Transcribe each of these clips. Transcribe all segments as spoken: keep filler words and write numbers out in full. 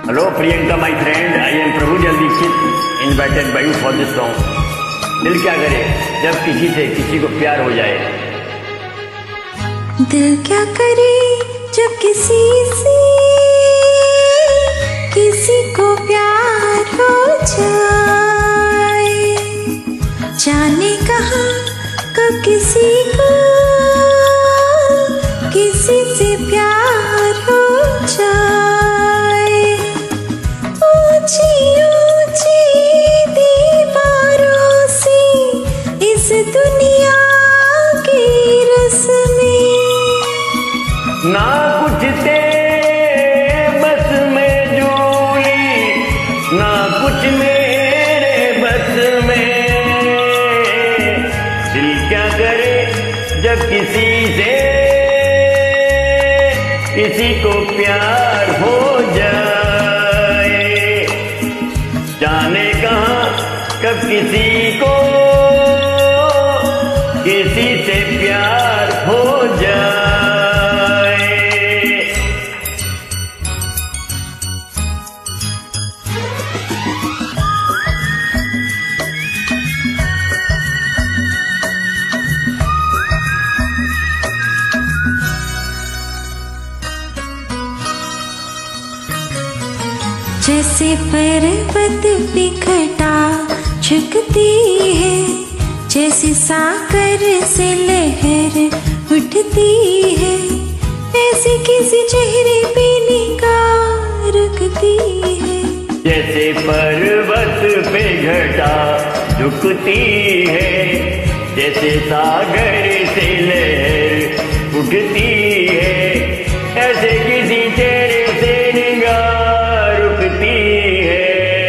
Hello Priyanka, my friend. I am Prabhujal Dixit, invited by you for this song. दिल क्या करे जब किसी से किसी को प्यार हो जाए। दिल क्या करे जब किसी से किसी को प्यार हो जाए। जाने कहाँ कब किसी को किसी से प्यार हो जाए। ऊंची ऊंची दीवारों से इस दुनिया की रस्में ना कुछ तेरे बस में जूली, ना कुछ मेरे बस में। दिल क्या करे जब किसी से किसी को प्यार हो जाए। जाने कहाँ कब किसी को किसी से प्यार हो जाए। जैसे पर्वत पे घटा झुकती है, जैसे सागर से लहर उठती है, ऐसे किसी चेहरे पे निगाह रुकती है। जैसे पर्वत पे घटा झुकती है, जैसे सागर से लहर उठती है, ऐसे किसी चेहरे से निगाह रुकती है।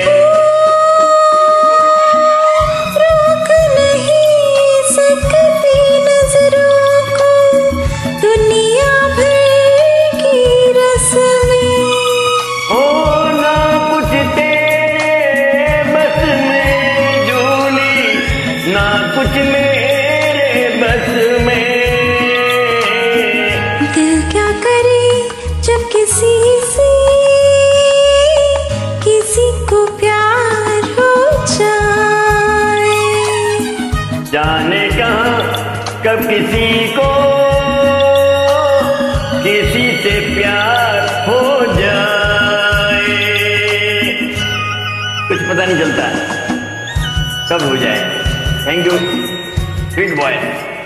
रोक नहीं सकती नजरों को दुनिया भर की रस्में। हो ना कुछ तेरे बस में जूली, ना कुछ मेरे बस में। दिल क्या करे जब किसी से किसी को प्यार हो जाए। जाने कहाँ कब किसी को किसी से प्यार हो जाए। कुछ पता नहीं चलता कब हो जाए। Thank you sweet boy.